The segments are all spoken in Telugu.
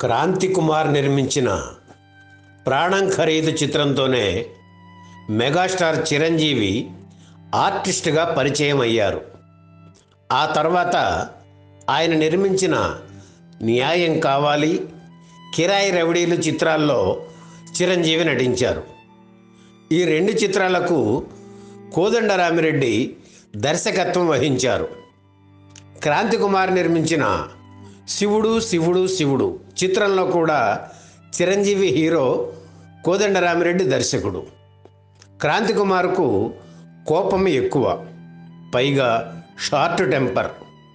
క్రాంతి కుమార్ నిర్మించిన ప్రాణం ఖరీదు చిత్రంతోనే మెగాస్టార్ చిరంజీవి ఆర్టిస్ట్గా పరిచయం అయ్యారు. ఆ తర్వాత ఆయన నిర్మించిన న్యాయం కావాలి, కిరాయి రౌడీలు చిత్రాల్లో చిరంజీవి నటించారు. ఈ రెండు చిత్రాలకు కోదండరామిరెడ్డి దర్శకత్వం వహించారు. క్రాంతి కుమార్ నిర్మించిన శివుడు శివుడు శివుడు చిత్రంలో కూడా చిరంజీవి హీరో, కోదండరామిరెడ్డి దర్శకుడు. క్రాంతి కుమార్కు కోపం ఎక్కువ, పైగా షార్ట్ టెంపర్.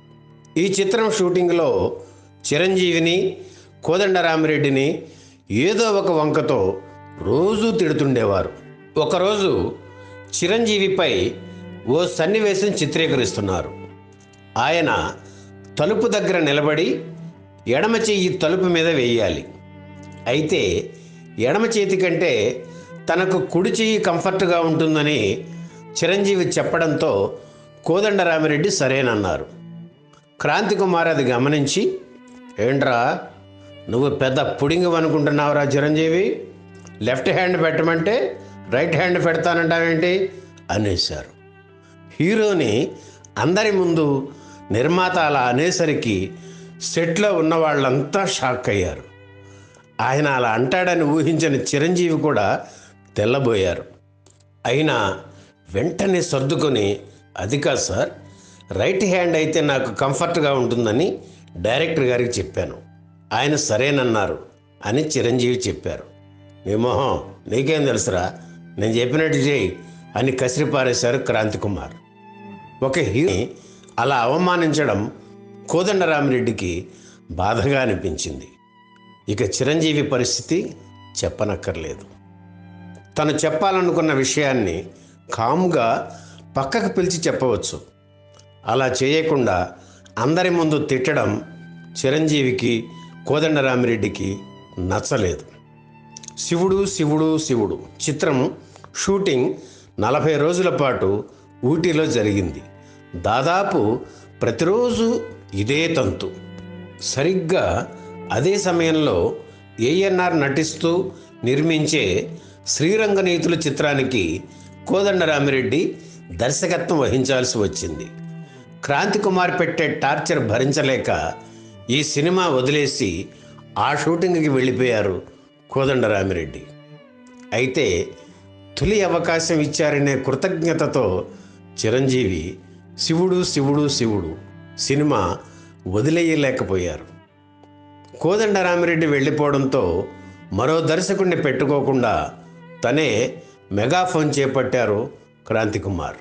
ఈ చిత్రం షూటింగ్లో చిరంజీవిని, కోదండరామిరెడ్డిని ఏదో ఒక వంకతో రోజూ తిడుతుండేవారు. ఒకరోజు చిరంజీవిపై ఓ సన్నివేశం చిత్రీకరిస్తున్నారు. ఆయన తలుపు దగ్గర నిలబడి ఎడమ చెయ్యి తలుపు మీద వేయాలి. అయితే ఎడమ చేతి కంటే తనకు కుడి చెయ్యి కంఫర్ట్గా ఉంటుందని చిరంజీవి చెప్పడంతో కోదండరామిరెడ్డి సరేనన్నారు. క్రాంతి కుమార్ అది గమనించి, ఏంట్రా నువ్వు పెద్ద పుడింగు అనుకుంటున్నావురా చిరంజీవి, లెఫ్ట్ హ్యాండ్ పెట్టమంటే రైట్ హ్యాండ్ పెడతానంటావేంటి అనేశారు. హీరోని అందరి ముందు నిర్మాత అలా అనేసరికి సెట్లో ఉన్న వాళ్ళంతా షాక్ అయ్యారు. ఆయన అలా అంటాడని ఊహించని చిరంజీవి కూడా తెల్లబోయారు. అయినా వెంటనే సర్దుకొని, అది కాదు సార్, రైట్ హ్యాండ్ అయితే నాకు కంఫర్ట్గా ఉంటుందని డైరెక్టర్ గారికి చెప్పాను, ఆయన సరేనన్నారు అని చిరంజీవి చెప్పారు. నీ మొహం, నీకేం తెలుసురా, నేను చెప్పినట్టు చేయి అని కసిరిపారేశారు క్రాంతి కుమార్. ఒక హీరోని అలా అవమానించడం కోదండరామిరెడ్డికి బాధగా అనిపించింది. ఇక చిరంజీవి పరిస్థితి చెప్పనక్కర్లేదు. తను చెప్పాలనుకున్న విషయాన్ని కామ్గా పక్కకు పిలిచి చెప్పవచ్చు. అలా చేయకుండా అందరి ముందు తిట్టడం చిరంజీవికి, కోదండరామిరెడ్డికి నచ్చలేదు. శివుడు శివుడు శివుడు చిత్రం షూటింగ్ 40 రోజుల పాటు ఊటీలో జరిగింది. దాదాపు ప్రతిరోజు ఇదే తంతు. సరిగ్గా అదే సమయంలో ఏఎన్ఆర్ నటిస్తూ నిర్మించే శ్రీరంగనీతులు చిత్రానికి కోదండరామిరెడ్డి దర్శకత్వం వహించాల్సి వచ్చింది. క్రాంతి కుమార్ పెట్టే టార్చర్ భరించలేక ఈ సినిమా వదిలేసి ఆ షూటింగ్కి వెళ్ళిపోయారు కోదండరామిరెడ్డి. అయితే తొలి అవకాశం ఇచ్చారనే కృతజ్ఞతతో చిరంజీవి శివుడు శివుడు శివుడు సినిమా వదిలేయలేకపోయారు. కోదండరామిరెడ్డి వెళ్ళిపోవడంతో మరో దర్శకుడిని పెట్టుకోకుండా తనే మెగాఫోన్ చేపట్టారు క్రాంతి కుమార్.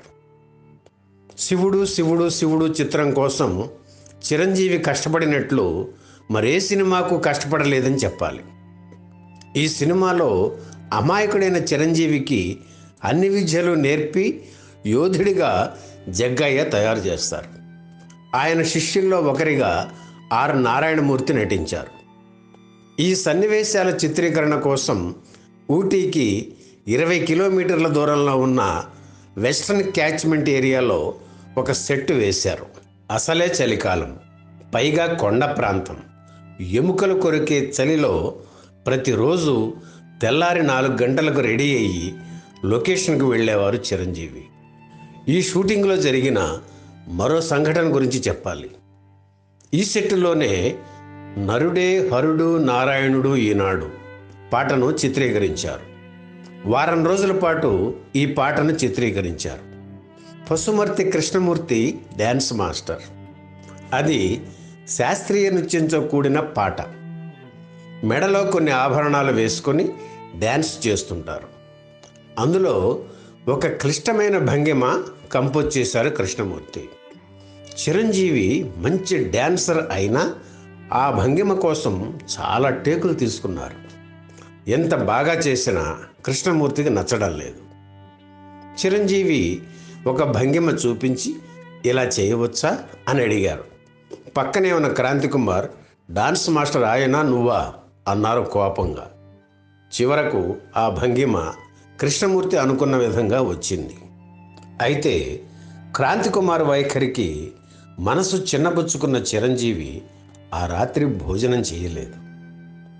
శివుడు శివుడు శివుడు చిత్రం కోసం చిరంజీవి కష్టపడినట్లు మరే సినిమాకు కష్టపడలేదని చెప్పాలి. ఈ సినిమాలో అమాయకుడైన చిరంజీవికి అన్ని విద్యలు నేర్పి యోధుడిగా జగ్గయ్య తయారు చేస్తారు. ఆయన శిష్యుల్లో ఒకరిగా ఆర్ నారాయణమూర్తి నటించారు. ఈ సన్నివేశాల చిత్రీకరణ కోసం ఊటీకి 20 కిలోమీటర్ల దూరంలో ఉన్న వెస్ట్రన్ క్యాచ్మెంట్ ఏరియాలో ఒక సెట్ వేశారు. అసలే చలికాలం, పైగా కొండ ప్రాంతం. ఎముకలు కొరికే చలిలో ప్రతిరోజు తెల్లారి 4 గంటలకు రెడీ అయ్యి లొకేషన్కి వెళ్ళేవారు చిరంజీవి. ఈ షూటింగ్లో జరిగిన మరో సంఘటన గురించి చెప్పాలి. ఈ సెట్టులోనే నరుడే హరుడు నారాయణుడు ఈనాడు పాటను చిత్రీకరించారు. వారం రోజుల పాటు ఈ పాటను చిత్రీకరించారు. Pasumarthi Krishnamurthy dance master. అది శాస్త్రీయ నృత్యంతో కూడిన పాట. మెడలో కొన్ని ఆభరణాలు వేసుకొని డ్యాన్స్ చేస్తుంటారు. అందులో ఒక క్లిష్టమైన భంగిమ కంపోజ్ చేశారు కృష్ణమూర్తి. చిరంజీవి మంచి డ్యాన్సర్ అయినా ఆ భంగిమ కోసం చాలా టేకులు తీసుకున్నారు. ఎంత బాగా చేసినా కృష్ణమూర్తికి నచ్చడం లేదు. చిరంజీవి ఒక భంగిమ చూపించి, ఇలా చేయవచ్చా అని అడిగారు. పక్కనే ఉన్న క్రాంతి కుమార్, డాన్స్ మాస్టర్ ఆయన నువ్వా అన్నారు కోపంగా. చివరకు ఆ భంగిమ కృష్ణమూర్తి అనుకున్న విధంగా వచ్చింది. అయితే క్రాంతి కుమార్ వైఖరికి మనసు చిన్నబుచ్చుకున్న చిరంజీవి ఆ రాత్రి భోజనం చేయలేదు.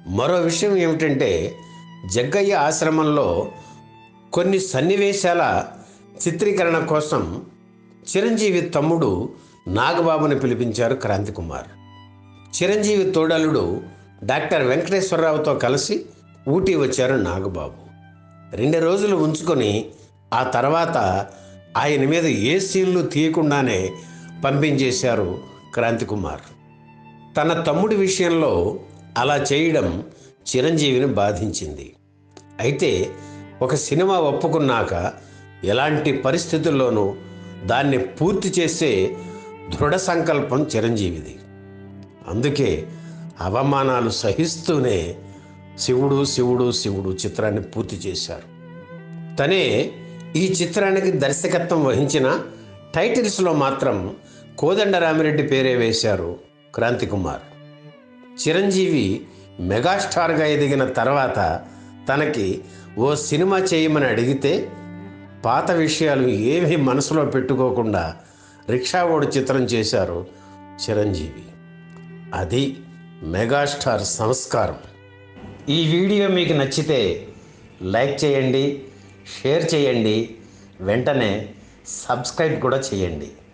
మరో విషయం ఏమిటంటే జగ్గయ్య ఆశ్రమంలో కొన్ని సన్నివేశాల చిత్రీకరణ కోసం చిరంజీవి తమ్ముడు నాగబాబుని పిలిపించారు క్రాంతికుమార్. చిరంజీవి తోడలుడు డాక్టర్ వెంకటేశ్వరరావుతో కలిసి ఊటీ వచ్చారు నాగబాబు. 2 రోజులు ఉంచుకొని ఆ తర్వాత ఆయన మీద ఏ సీన్లు తీయకుండానే పంపించేశారు క్రాంతికుమార్. తన తమ్ముడి విషయంలో అలా చేయడం చిరంజీవిని బాధించింది. అయితే ఒక సినిమా ఒప్పుకున్నాక ఎలాంటి పరిస్థితుల్లోనూ దాన్ని పూర్తి చేసే దృఢ సంకల్పం చిరంజీవిది. అందుకే అవమానాలు సహిస్తూనే శివుడు శివుడు శివుడు చిత్రాన్ని పూర్తి చేశారు. తనే ఈ చిత్రానికి దర్శకత్వం వహించిన టైటిల్స్లో మాత్రం కోదండరామిరెడ్డి పేరే వేశారు క్రాంతికుమార్. చిరంజీవి మెగాస్టార్గా ఎదిగిన తర్వాత తనకి ఓ సినిమా చేయమని అడిగితే పాత విషయాలు ఏమీ మనసులో పెట్టుకోకుండా రిక్షావోడు చిత్రం చేశారు చిరంజీవి. అది మెగాస్టార్ సంస్కారం. ఈ వీడియో మీకు నచ్చితే లైక్ చేయండి, షేర్ చేయండి, వెంటనే సబ్స్క్రైబ్ కూడా చేయండి.